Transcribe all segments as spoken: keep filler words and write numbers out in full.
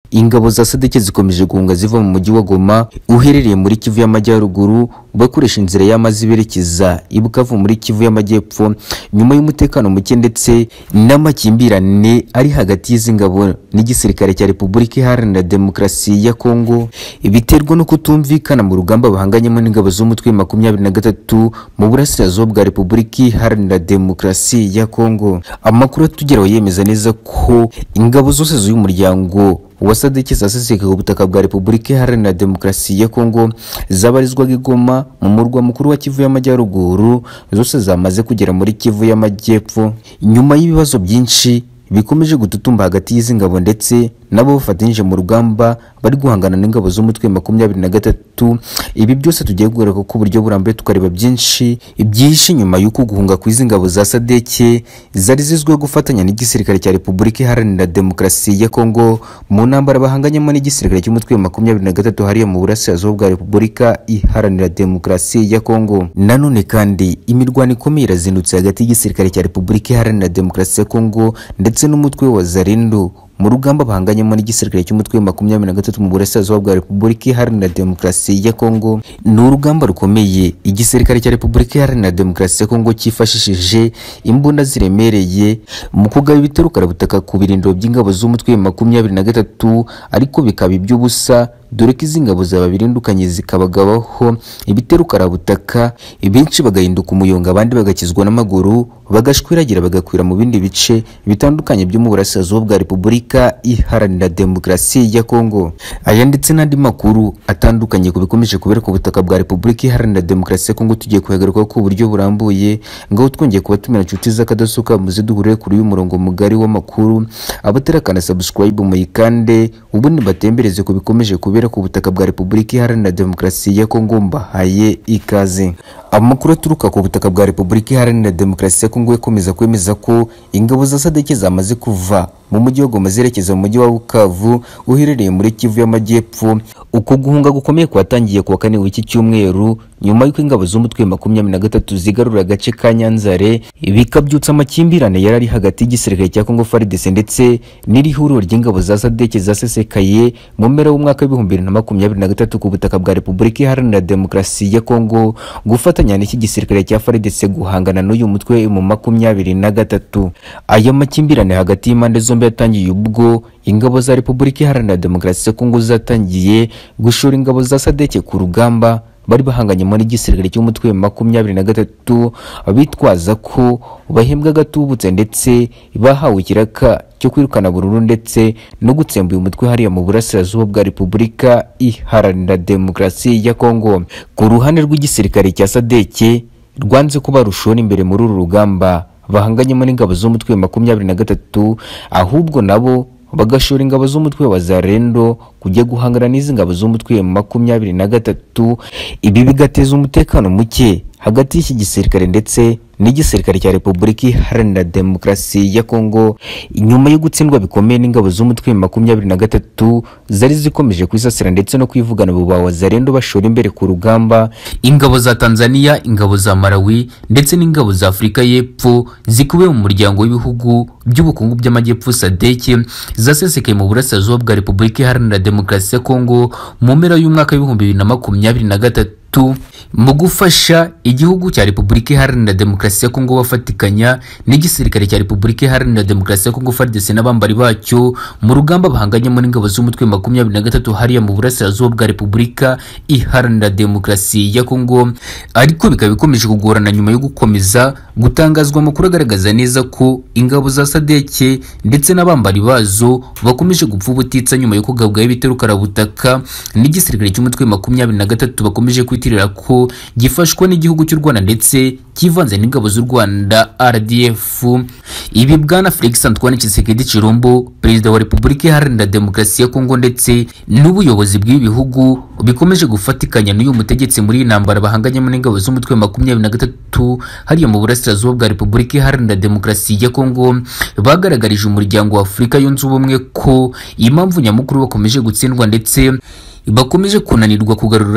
ingabo za Sadeke zikomeje guhunga ziva mu mujyi wa Goma uherereye muri Kivu y'Amajyaruguru bakoresha inzira y'amazi berekeza i Bukavu muri Kivu y'Amajyepfo nyuma y'umutekano muke ndetse n'amakimbirane ari hagati y'izi ngabo n'igisirikare cya Repubulika Iharanira Demokarasi ya Kongo biterwa no kutumvikana mu rugamba bahanganyemo n'ingabo z'umutwe makumyabiri na gatatu mu burasirazuba bwa Repubulika Iharanira Demokarasi ya Kongo. Amakuru atugeraho yemeza neza ko ingabo zose z'uyu muryango wa Sadeke zaseseka ku butaka bwa Repubulika Iharanira Demokarasi ya Kongo zabarizwaga i Goma mu murwa mukuru wa Kivu y'Amajyaruguru zose zamaze kugera muri Kivu y'Amajyepfo nyuma y'ibibazo byinshi bikomeje gututumba hagati y'izi ngabo ndetse nabo bafatanyije mu rugamba bari guhangana n'ingabo z'umutwe makumyabiri na gatatu. Ibi byose tugiye kugaruka ku buryo burambuye tukareba byinshi ibyihishe nyuma y'uko guhunga kw'izi ngabo za Sadeke zari zizwiho gufatanya n'igisirikare cya Repubulika Iharanira Demokarasi ya Kongo mu ntambara bahanganyemo n'igisirikare cy'umutwe makumyabiri na gatatu hariya mu burasirazuba bwa Repubulika Iharanira Demokarasi ya Kongo. Nanone kandi imirwano ikomeye irazindutse hagati y'igisirikare cya Repubulika Iharanira Demokarasi ya Kongo ndetse n'umutwe wa Zarendo mu rugamba bahanganyemo n'igisirikare cy'umutwe makumyabiri na gatatu mu burasirazuba bwa Repubulika Iharanira Demokarasi ya Kongo. Ni urugamba rukomeye igisirikare cya Repubulika Iharanira Demokarasi ya Kongo cyifashishije imbunda ziremereye mu kugaba ibitero karabutaka ku birindiro by'ingabo z'umutwe makumyabiri na gatatu ariko bikaba iby'ubusa dore ko izi ngabo zababirindukanye zikabagabaho ibitero karabutaka benshi bagahinduka umuyonga abandi bagakizwa n'amaguru bagashwiragira bagakwira mu bindi bice bitandukanye byo mu burasirazuba bwa Repubulika Iharanira Demokarasi ya Kongo. Aya ndetse n'andi makuru atandukanye ku bikomeje kubera ku butaka bwa Repubulika Iharanira Demokarasi ya Kongo tugiye kuhagaruka ku buryo burambuye ngaho twongeye kubatumira inshuti z'akadasohoka muze duhurire kuri uyu murongo mugari w'amakuru abaterakana subscribe muyikande ubundi batembereze ku bikomeje kubera ku butaka bwa Repubulika Iharanira Demokarasi ya Kongo mbahaye ikaze. Amakuru aturuka ku butaka bwa Repubulika Iharanira Demokarasi ya Kongo yakomeza kwemeza ko ingabo za Sadeke zamaze kuva mu mujyi wa Goma zerekeza mu mujyi wa Bukavu uherereye muri Kivu y'Amajyepfo. Uko guhunga gukomeye kwatangiye kuwa kane w'iki cyumweru nyuma y'uko ingabo z'umutwe makumyabiri na gatatu zigarura agace ka Nyanzare bikabyutsa amakimbirane yari ari hagati y'igisirikare cya Kongo F A R D C ndetse n'irihuriro ry'ingabo za Sadeke zasesekaye mu mpera w'umwaka w'ibihumbi bibiri na makumyabiri na gatatu ku butaka bwa Repubulika Iharanira Demokarasi ya Kongo gufatanya n'iki gisirikare cya F A R D C guhangana n'uyu mutwe mu makumyabiri na gatatu. Aya makimbirane hagati y'impande zombi yatangiye ubwo ingabo za Repubulika Iharanira Demokarasi ya Kongo zatangiye gushora ingabo za Sadeke ku rugamba bari bahanganyemo n'igisirikare cy'umutwe makumyabiri na gatatu bitwaza ko bahembwa gatubutse ndetse bahawe ikiraka cyo kwirukana burundu ndetse no gutsemba uyu mutwe hariya mu burasirazuba bwa Repubulika Iharanira Demokarasi ya Kongo. Ku ruhande rw'igisirikare cya Sadeke rwanze kuba rushora imbere muri uru rugamba bahanganyemo n'ingabo z'umutwe makumyabiri na gatatu ahubwo nabo bagashora ingabo z'umutwe wa Zarendo kujya guhangana n'izi ngabo z'umutwe makumyabiri na gatatu. Ibi bigateza umutekano muke hagati y'iki gisirikare ndetse n'igisirikare cya Repubulika Iharanira Demokarasi ya Kongo nyuma yo gutsindwa bikomeye n'ingabo z'umutwe makumyabiri na gatatu zari zikomeje kwisasira ndetse no kwivugana buba wa Zarendo bashora imbere ku rugamba. Ingabo za Tanzania, ingabo za Malawi ndetse n'ingabo za Afurika y'Epfo zikubiye mu muryango w'ibihugu by'ubukungu by'amajyepfo Sadeke zasesekaye mu burasirazuba bwa Repubulika Iharanira Demokarasi ya Kongo mu mpera y'umwaka w'ibihumbi bibiri na makumyabiri na gatatu mu gufasha igihugu cya Repubulika Iharanira Demokarasi ya Kongo bafatikanya n'igisirikare cya Repubulika Iharanira Demokarasi ya Kongo F A R D C n'abambari bacyo mu rugamba bahanganyemo n'ingabo z'umutwe makumyabiri na gatatu hariya mu burasirazuba bwa Repubulika Iharanira Demokarasi ya Kongo. Ariko bikaba bikomeje kugorana nyuma yo gukomeza gutangazwa amakuru agaragaza neza ko ingabo za Sadeke ndetse n'abambari bazo bakomeje gupfa ubutitsa nyuma yo kugabwaho ibitero karabutaka n'igisirikare cy'umutwe makumyabiri na gatatu bakomeje kwitirira ko gifashwa n'igihugu cy'u Rwanda ndetse kivanze n'ingabo z'u Rwanda R D F. Ibi bwana Felix Antoine Tshisekedi Chilombo perezida wa Repubulika Iharanira Demokarasi ya Kongo ndetse n'ubuyobozi bw'ibihugu bikomeje gufatikanya n'uyu mutegetsi muri intambara bahanganyemo n'ingabo z'umutwe makumyabiri na gatatu hariya mu burasirazuba bwa Repubulika Iharanira Demokarasi ya Kongo bagaragarije umuryango wa Afurika yunze ubumwe ko impamvu nyamukuru bakomeje gutsindwa ndetse bakomeje kunanirwa kugarura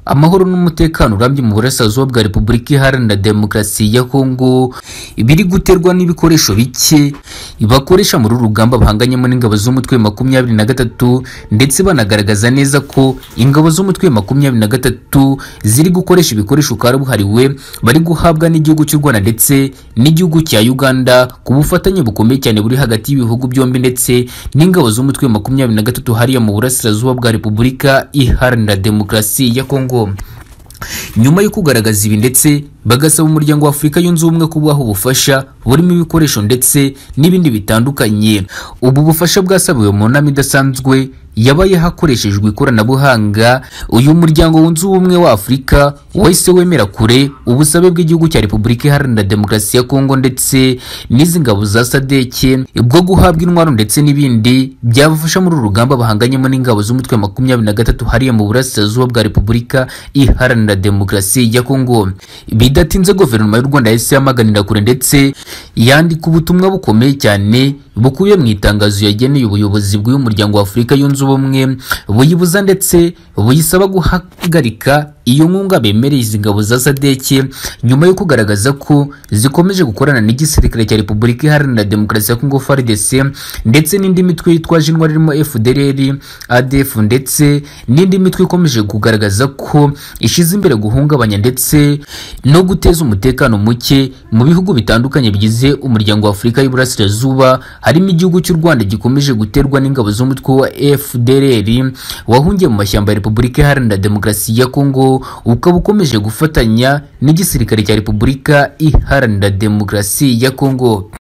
amahoro n'umutekano urambye mu burasirazuba bwa Repubulika Iharanira Demokarasi ya Kongo biri guterwa n'ibikoresho bike bakoresha muri rugamba bahanganyemo n'ingabo z'umutwe makumyabiri na gatatu, ndetse banagaragaza neza ko ingabo z'umutwe makumyabiri na gatatu ziri gukoresha ibikoresho karuhariwe bari guhabwa n'igihugu cy'u Rwanda ndetse n'igihugu cya Uganda ku bufatanye bukomeye cyane buri hagati y'ibihugu byombi ndetse n'ingabo z'umutwe makumyabiri na gatatu hariya mu burasirazuba bwa Repubulika Iharanira Demokarasi ya Kongo. Nyuma yo kugaragaza ibi ndetse bagasaba umuryango wa Afurika yunze ubumwe kubaha ubufasha burimo ibikoresho ndetse n'ibindi bitandukanye. Ubu bufasha bwasabiwe mu nama idasanzwe yabaye hakoreshejwe ikoranabuhanga. Uyu muryango wunze ubumwe wa Afurika wese wemera kure ubusabe bw'igihugu cya Repubulika Iharanira Demokarasi ya Kongo ndetse n'izi ngabo za Sadeke bwo guhabwa intwaro ndetse n'ibindi byabafasha muri urugamba bahanganyemo n'ingabo z'umutwe makumyabiri na gatatu hariya mu burasirazuba bwa Repubulika Iharanira Demokarasi ya Kongo. Bidatinze guverinoma y'u Rwanda yahise yamaganira kure ndetse yandika ubutumwa bukomeye cyane bukubiye mu itangazo yageneye ubuyobozi bw'uyu muryango wa Afurika yunze ubumwe, buyibuza ndetse buyisaba guhagarika iyo nkunga bemereye izi ngabo za Sadeke nyuma yo kugaragaza ko zikomeje gukorana n'igisirikare cya Repubulika Iharanira Demokarasi ya Kongo F A R D C ndetse n'indi mitwe yitwaje intwaro irimo F D L R, A D F ndetse n'indi mitwe ikomeje kugaragaza ko ishize imbere guhungabanya ndetse no guteza umutekano muke mu bihugu bitandukanye bigize umuryango wa Afurika y'Iburasirazuba, harimo igihugu cy'u Rwanda gikomeje guterwa n'ingabo z'umutwe wa F D L R wahungiye mu mashyamba ya Repubulika Iharanira Demokarasi ya Kongo, ukaba ukomeje gufatanya n'igisirikare cya Repubulika Iharanira Demokarasi ya Kongo.